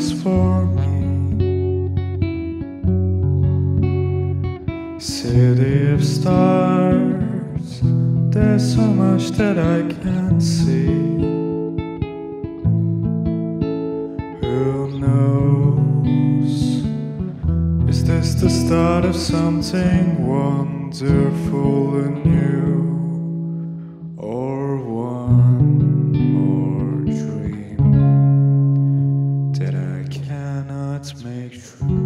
is for me. City of stars, there's so much that I can't see. Who knows? Is this the start of something wonderful and new? Or one more dream that I cannot make true?